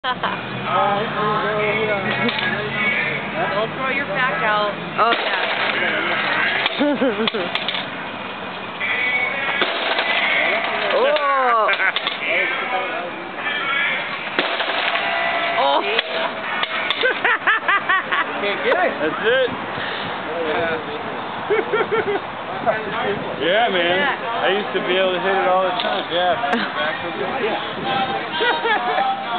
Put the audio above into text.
Don't throw your back out. Oh, yeah. Oh. Oh. Can't get it. That's it. Yeah, man. I used to be able to hit it all the time. Yeah.